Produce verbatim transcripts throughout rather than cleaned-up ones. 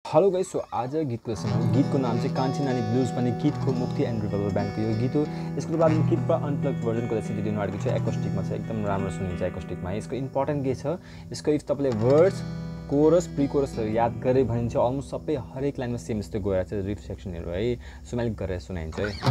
Hello guys, so आज गीतको सुनौँ। गीतको नाम चाहिँ कान्छी नानी ब्लुज भन्ने गीतको मुक्ति एन्ड रिभल्भर ब्यान्डको यो गीत हो। यसको बादमा गीत पुरा अनप्लग भर्जनको चाहिँ सिडी दिनु आएको छ। एकोस्टिकमा छ, एकदम राम्रो सुनिन्छ एकोस्टिकमा। यसको इम्पोर्टेन्ट के छ, यसको इफ तपाईँले वर्ड्स कोरस प्री कोरसहरू याद गरे भने चाहिँ अलमोस्ट सबै हरेक लाइनमा सेम जस्तो गएर चाहिँ रिफ सेक्सनहरू है। सो मैले गरेर सुनाइन्छ है।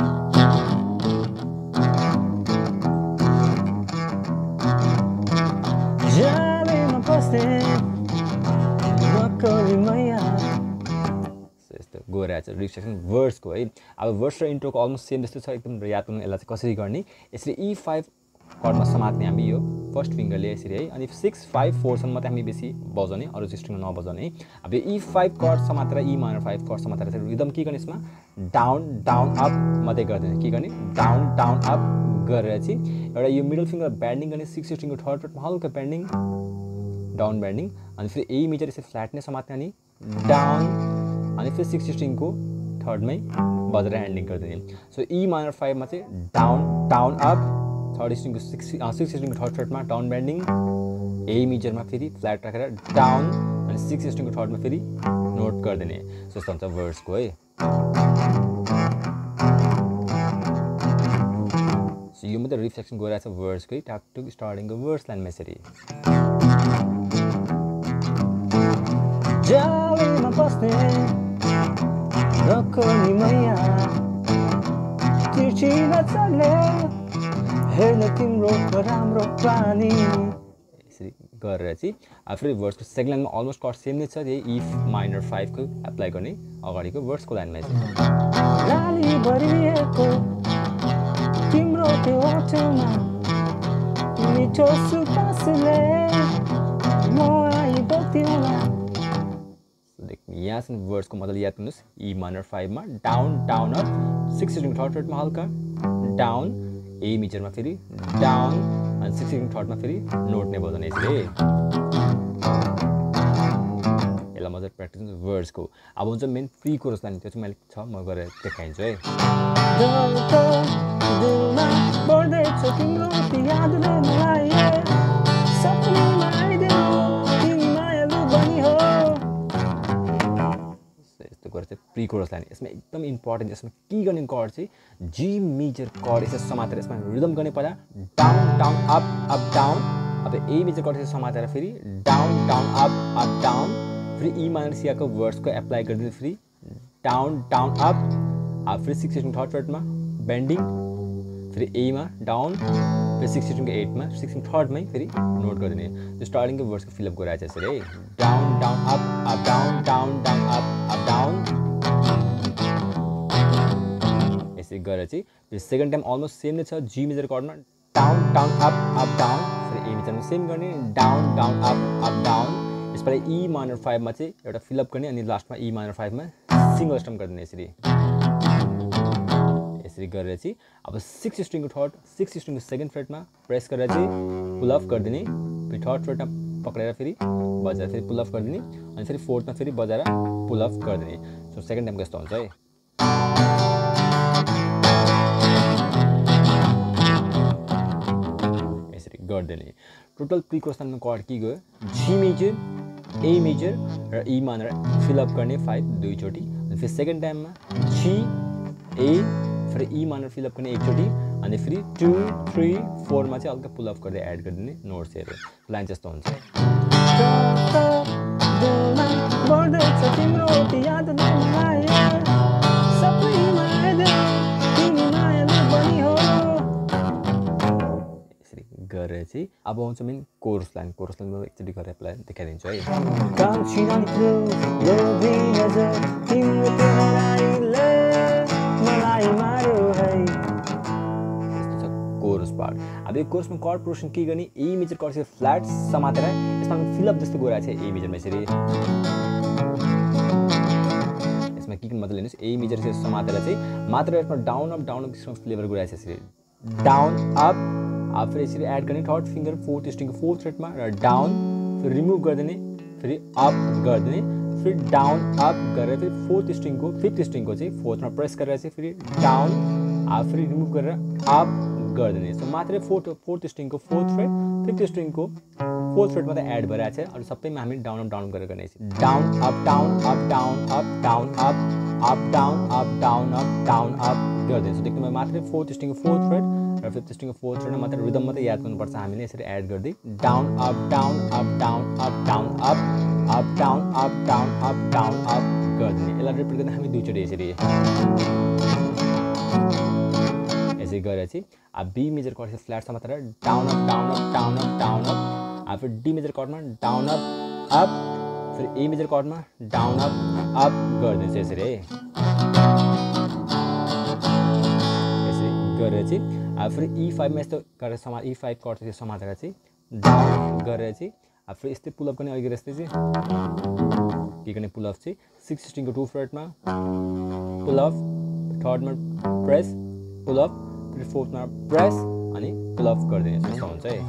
यस्तो गएर चाहिँ रिफ सेक्सन वर्ड्सको है। अब वर्ड्स र इन्ट्रोको अलमोस्ट सेम जस्तो छ, एकदम याद गर्नु। यसलाई चाहिँ कसरी गर्ने, यसरी ई फाइभ कर्डमा समात्ने हामी यो फर्स्ट फिङ्गरले यसरी है। अनि सिक्स फाइभ फोरसम्म मात्रै हामी बेसी बजाउने, अरू चाहिँ स्ट्रिङमा नबजाउने है। अब यो ई फाइभ कर्ड समातेर ई माइनर फाइभ कर्ड समातेर चाहिँ रिदम के गर्ने, यसमा डाउन डाउन अप मात्रै गर्दैन, के गर्ने डाउन डाउन अप गरेर चाहिँ एउटा यो मिडल फिङ्गर ब्यान्डिङ गर्ने, सिक्स स्ट्रिङको थर्ड फ्रेटमा हल्का ब्यान्डिङ डाउन ब्यान्डिङ। अनि फेरि ए मेजर यसरी फ्ल्याट नै समात्ने अनि डाउन, अनि फेरि सिक्स स्ट्रिङको थर्डमै बजेर ह्यान्डिङ गरिदिने। सो ई माइनर फाइभमा चाहिँ डाउन डाउन अप, थर्ड स्ट्रिङको सिक्स सिक्स स्ट्रिङको थर्ड फ्रेटमा डाउन ब्यान्डिङ, ए मेजरमा फेरि फ्ल्याट राखेर डाउन, अनि सिक्स स्ट्रिङको थर्डमा फेरि नोट गरिदिने। सो यस्तो हुन्छ वर्ड्सको है। सो यो मात्रै रिफ सेक्सन गइरहेको छ वर्ड्सकै। टाकटुक स्टार्टिङको वर्ड्स लाइनमा यसरी जालीमा बस्ने नखोनी मैया तिर्ची नचल्ने हेर्न तिम्रो राम्रो पानी, यसरी गरेर चाहिँ अब फेरि वर्ड्सको सेकेन्ड लाइनमा अलमोस्ट कर्ड सेम नै छ। त्यही इफ माइनर फाइभको एप्लाई गर्ने अगाडिको वर्ड्सको लाइनमा चाहिँ लाली भरिएको तिम्रो त्यो ओठमा मिठो सुपासले म आइबक्तिउँला। यहाँसम्म वर्ड्सको मतलब याद गर्नुहोस्। ई माइनर फाइभमा down down up, six string third फ्रेटमा हल्का डाउन, ए मेजरमा फेरि डाउन, अनि सिक्स स्ट्रिङ थर्डमा फेरि नोट नै बजाउने यसरी। यसलाई मजाले प्र्याक्टिस हुन्छ वर्ड्सको। अब हुन्छ मेन प्री कोरस लाइन, त्यो चाहिँ मैले छ म गरेर देखाइन्छु है। प्री कोरस लाइन यसमा एकदम इम्पोर्टेन्ट। यसमा के गर्ने कर्ड चाहिँ जी मेजर कर्ड यसरी समातेर यसमा रिदम गर्ने पहिला down down up up down. अब ए मेजर कर्ड यसरी समातेर फेरि down down up up down, फेरि ई माइनर सियाको वर्ड्सको एप्लाई गरिदिनु, फेरि डाउन डाउन अप, अब फेरि सिक्स स्ट्रिङ थर्ड फ्रेटमा बेन्डिङ, फेरि एमा डाउन, फेरि सिक्स स्ट्रिङको एटमा सिक्स स्ट्रिङ थर्डमै फेरि नोट गरिदिने। त्यो स्टार्टिङको वर्ड्सको फिलअप गराएको छ यसरी है। Down down up up down down down up up down, यसरी गरेर चाहिँ फेरि सेकेन्ड टाइम अलमोस्ट सेम नै छ। जी मेजर कर्डमा down down up up down, फेरि ए मेजरमा सेम गर्ने down down up up down. यसपालि ई माइनर फाइभमा चाहिँ एउटा फिलअप गर्ने, अनि लास्टमा ई माइनर फाइभमा सिङ्गल स्टम गरिदिने यसरी। यसरी गरेर चाहिँ अब सिक्स स्ट्रिङको थर्ड सिक्स स्ट्रिङको सेकेन्ड फ्रेटमा प्रेस गरेर चाहिँ पुल अफ गरिदिने, फेरि थर्ड फ्रेटमा पक्रेर फेरि बजाएर फेरि पुल अफ गरिदिने, अनि फेरि फोर्थमा फेरि बजाएर पुल अफ गरिदिने। सो सेकेन्ड टाइमको यस्तो हुन्छ है। यसरी गरिदिने। टोटल प्री कोरस लाइनमा कर्ड के गयो, जी मेजर, ए मेजर र ई माइनर फिलअप गर्ने फाइभ दुईचोटि, अनि फेरि सेकेन्ड टाइममा जी ए फेरि ई माइनर फिलअप गर्ने एकचोटि, अनि फेरि टू थ्री फोरमा चाहिँ हल्का पुल अफ गर्दै एड गरिदिने नोट्सहरू। लाइन जस्तो हुन्छ। यसरी गरेर चाहिँ अब आउँछ main chorus line. Chorus line म एकचोटि गरेर एप्लाई देखाइदिन्छु है। Chorus part. अब यो कोरसमा कर्ड प्रोग्रेसन के गर्ने, ए मेजर कर्ड चाहिँ फ्ल्याट समातेर यसमा फिलअप जस्तो गइरहेको छ ए मेजरमा यसरी। यसमा के के मतलब हेर्नुहोस्, ए मेजर चाहिँ समातेर चाहिँ मात्र यसमा down up down up flavour गइरहेको छ यसरी। डाउन अप, अब फेरि यसरी एड गर्ने थर्ड फिङ्गर फोर्थ स्ट्रिङको फोर्थ फ्रेटमा र डाउन, फेरि रिमुभ गरिदिने, फेरि अप गरिदिने, फेरि डाउन अप गरेर फेरि फोर्थ स्ट्रिङको फिफ्थ स्ट्रिङको चाहिँ फोर्थमा प्रेस गरेर चाहिँ फेरि डाउन, अब फेरि रिमुभ गरेर अप गरिदिने। सो मात्रै फोर्थ फोर्थ स्ट्रिङको फोर्थ फ्रेट, फिफ्थ स्ट्रिङको फोर्थ फ्रेट मात्रै एड भइरहेको छ अरू सबैमा हामी डाउन अप डाउन गरेर गर्ने down up down up down up down up up down up down up down up गर्दैछु देख्नुमा मात्रै फोर्थ स्ट्रिङको फोर्थ फ्रेट र फिफ्थ स्ट्रिङको फोर्थ फ्रेटमा मात्रै रिदम मात्रै याद गर्नुपर्छ हामीले यसरी एड गर्दै down up down up down up down up up down up down up down up गर्दै यसलाई रिपिट गर्दा हामी दुईचोटि यसरी यसरी गरेर चाहिँ अब बी मेजर कर्ड चाहिँ फ्ल्याट छ मात्र down up down up down up down up अब फिर डी मेजर कर्डमा डाउन अप अप फिर ए मेजर कर्डमा डाउन अप अप गर्दै चाहिँ यसरी है यसरी गरेर चाहिँ अब फेरि ई फाइभमा यस्तो गरेर समा ई फाइभ कर्ड चाहिँ समातेर चाहिँ डाउन गरेर चाहिँ अब फेरि यस्तै पुलअप गर्ने अघि जस्तै चाहिँ के गर्ने पुलअप चाहिँ सिक्स स्ट्रिङको टू फ्रेटमा पुलअप थर्डमा प्रेस पुलअप फेरि फोर्थमा प्रेस अनि पुलअप गरिदिने जस्तो हुन्छ है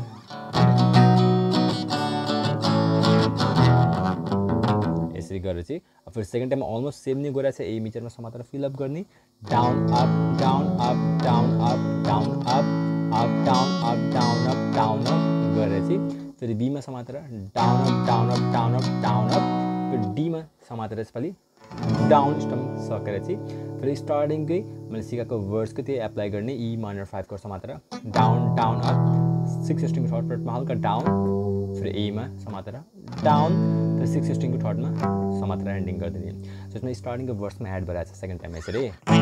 यसरी गरेर चाहिँ फेरि सेकेन्ड टाइममा अलमोस्ट सेम नै गइरहेको छ ए मेजरमा समातेर फिलअप गर्ने down up down up down up down up up down up down up down up गरेर चाहिँ फेरि बीमा समातेर down up down up down up down up फेरि डीमा समातेर यसपालि डाउन स्टम सकेर चाहिँ फेरि स्टार्टिङकै मैले सिकाएको वर्ड्सको त्यही एप्लाई गर्ने ई माइनर फाइभ कर्ड समातेर डाउन डाउन अप सिक्स स्ट्रिङको थर्ड फ्रेटमा हल्का डाउन फेरि एमा समातेर डाउन फेरि सिक्स स्ट्रिङको थर्डमा समातेर एन्डिङ गरिदिने सो यसमा स्टार्टिङको वर्ड्समा एड भइरहेको छ सेकेन्ड टाइममा यसरी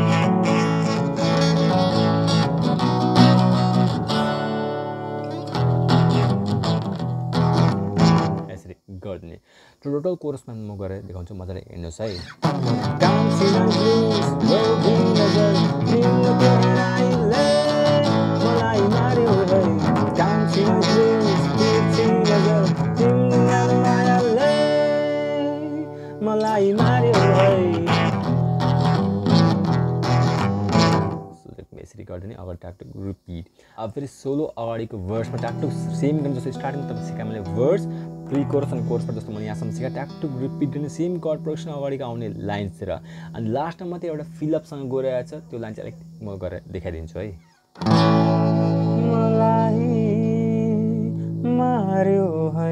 यसरी गरिदिने टोटल कोरसमा म गरेर देखाउँछु मजाले हेर्नुहोस् है मलाई मार्यो यसरी गरिदिने अगाडि ट्याकटुक रिपिट अब फेरि सोलो अगाडिको वर्ड्समा ट्याकटुक सेम गर्ने जस्तो स्टार्टिङमा तपाईँ सिकाएँ मैले वर्ड्स प्री कोर्स अनि कोर्सबाट जस्तो मैले यहाँसम्म सिकाएँ ट्याकटुक रिपिट गर्ने सेम कर्ड प्रोडक्सन अगाडिको आउने लाइन्सतिर अनि लास्टमा मात्रै एउटा फिलअपसँग गइरहेको छ त्यो लाइन चाहिँ अलिक म गरेर देखाइदिन्छु है मलाई मार्यो है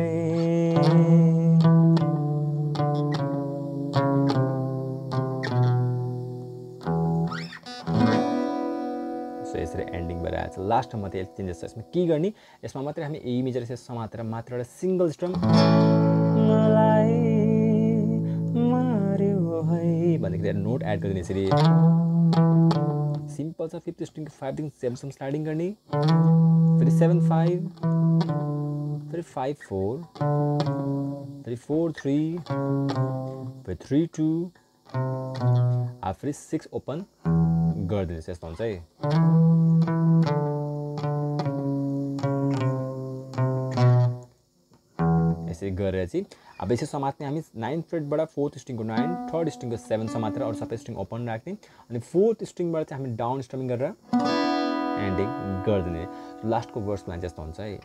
यसरी एन्डिङ भइरहेको छ लास्टमा मात्रै चेन्जेस छ यसमा के गर्ने यसमा मात्रै हामी ए मेजर यसरी समातेर मात्र एउटा सिङ्गल स्ट्रम मलाई मार्यो है भन्दाखेरि नोट एड गरिदिने यसरी सिम्पल छ फिफ्थ स्ट्रिङको फाइभदेखि सेभेनसम्म स्टार्टिङ गर्ने फेरि सेभेन फाइभ फेरि फाइभ फोर फेरि फोर थ्री फेरि थ्री टू अब फेरि सिक्स ओपन गरिदिनुहोस् यस्तो हुन्छ है यसरी गरेर चाहिँ अब यसरी समात्ने हामी नाइन फ्रेटबाट फोर्थ स्ट्रिङको नाइन थर्ड स्ट्रिङको सेभेन समातेर अरू सबै स्ट्रिङ ओपन राख्ने अनि फोर्थ स्ट्रिङबाट चाहिँ हामी डाउन स्ट्रमिङ गरेर एन्डिङ गरिदिने लास्टको वर्ड्समा जस्तो हुन्छ है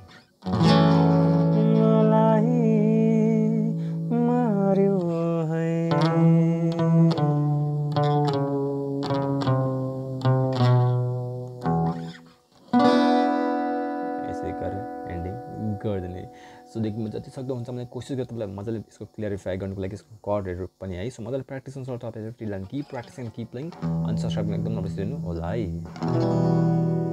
गरिदिने सो देखि जति सक्दो हुन्छ मैले कोसिस गरेँ तपाईँलाई मजाले यसको क्लियरिफाई गर्नुको लागि यसको कर्डहरू पनि है सो मजाले प्र्याक्टिस गर्नु तपाईँहरू फ्री लाइन कि प्र्याक्टिस एन्ड कि प्लेइङ अनि सब्सक्राइब एकदम नबिर्सिनु होला है